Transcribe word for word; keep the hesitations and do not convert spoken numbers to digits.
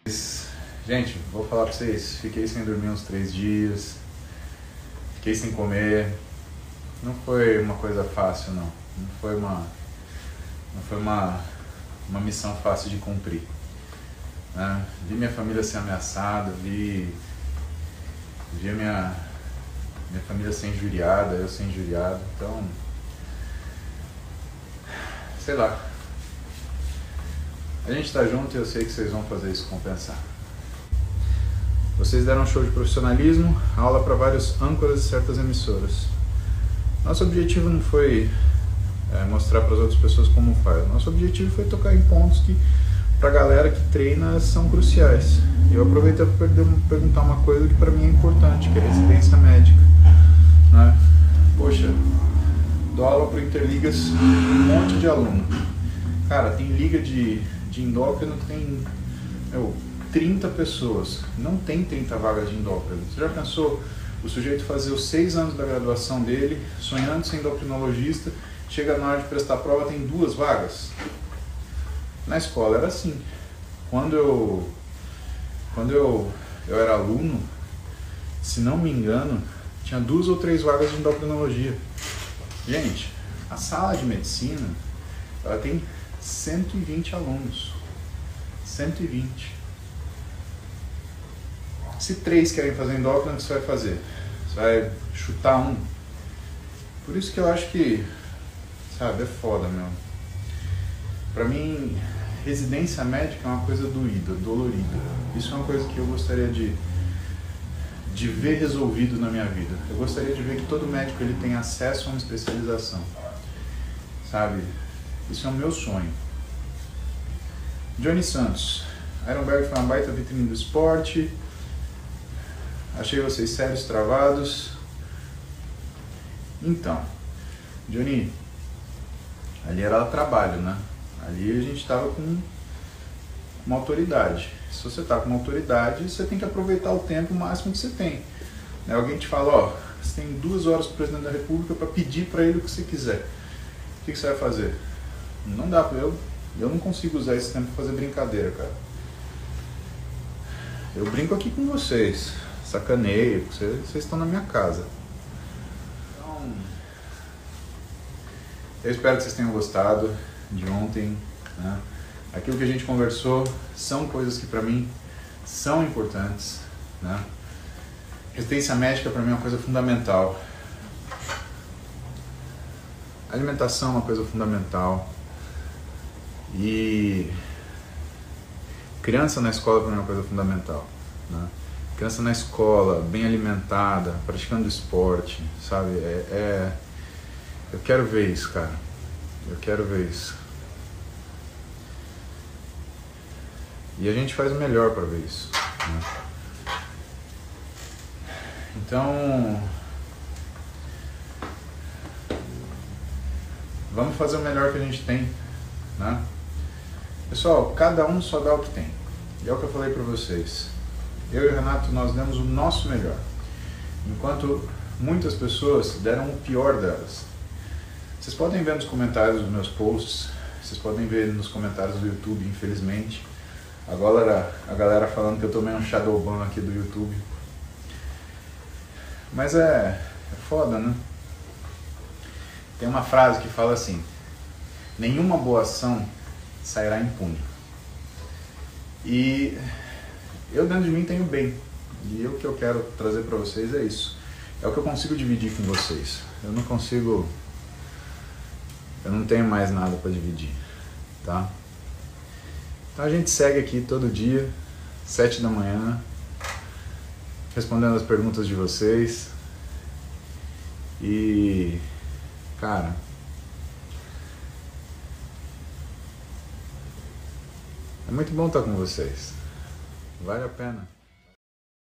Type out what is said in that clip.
Gente, vou falar pra vocês, fiquei sem dormir uns três dias, fiquei sem comer, não foi uma coisa fácil não, não foi uma, não foi uma, uma missão fácil de cumprir, né? Vi minha família ser ameaçada, vi, vi a minha, minha família ser injuriada, eu ser injuriado, então, sei lá, a gente tá junto e eu sei que vocês vão fazer isso compensar. Vocês deram um show de profissionalismo, aula para vários âncoras de certas emissoras. Nosso objetivo não foi é, mostrar para as outras pessoas como faz. Nosso objetivo foi tocar em pontos que, para a galera que treina, são cruciais. E eu aproveitei para perguntar uma coisa que para mim é importante, que é residência médica, né? Poxa, dou aula para Interligas, um monte de aluno. Cara, tem liga de, de endócrino, tem... Eu, trinta pessoas, não tem trinta vagas de endócrino. Você já pensou o sujeito fazer os seis anos da graduação dele, sonhando ser endocrinologista, chega na hora de prestar a prova, tem duas vagas? Na escola era assim. Quando eu, quando eu, eu era aluno, se não me engano, tinha duas ou três vagas de endocrinologia. Gente, a sala de medicina, ela tem cento e vinte alunos. cento e vinte. Se três querem fazer endócrino, o que você vai fazer? Você vai chutar um. Por isso que eu acho que, sabe, é foda, meu. Pra mim, residência médica é uma coisa doída, dolorida. Isso é uma coisa que eu gostaria de, de ver resolvido na minha vida. Eu gostaria de ver que todo médico ele tem acesso a uma especialização. Sabe? Isso é o meu sonho. Johnny Santos. Ironberg foi uma baita vitrine do esporte. Achei vocês sérios, travados. Então, Johnny, ali era trabalho, né? Ali a gente tava com uma autoridade. Se você tá com uma autoridade, você tem que aproveitar o tempo máximo que você tem. Né? Alguém te fala, ó, você tem duas horas pro presidente da República para pedir para ele o que você quiser. O que, que você vai fazer? Não dá pra eu. Eu não consigo usar esse tempo para fazer brincadeira, cara. Eu brinco aqui com vocês. Sacaneio, vocês, vocês estão na minha casa. Então, eu espero que vocês tenham gostado de ontem, né? Aquilo que a gente conversou são coisas que para mim são importantes, né? Resistência médica para mim é uma coisa fundamental. Alimentação é uma coisa fundamental. E criança na escola para mim é uma coisa fundamental, né? Criança na escola, bem alimentada, praticando esporte, sabe? É, é... Eu quero ver isso, cara. Eu quero ver isso. E a gente faz o melhor para ver isso, né? Então, vamos fazer o melhor que a gente tem, né? Pessoal, cada um só dá o que tem. E é o que eu falei para vocês. Eu e o Renato, nós demos o nosso melhor, enquanto muitas pessoas deram o pior delas. Vocês podem ver nos comentários dos meus posts, vocês podem ver nos comentários do YouTube, infelizmente. Agora a galera falando que eu tomei um shadowban aqui do YouTube. Mas é, é foda, né? Tem uma frase que fala assim: nenhuma boa ação sairá impune. E eu dentro de mim tenho bem, e o que eu quero trazer para vocês é isso. É o que eu consigo dividir com vocês. Eu não consigo, eu não tenho mais nada para dividir, tá? Então a gente segue aqui todo dia, sete da manhã, respondendo as perguntas de vocês. E, cara, é muito bom estar com vocês. Vale a pena.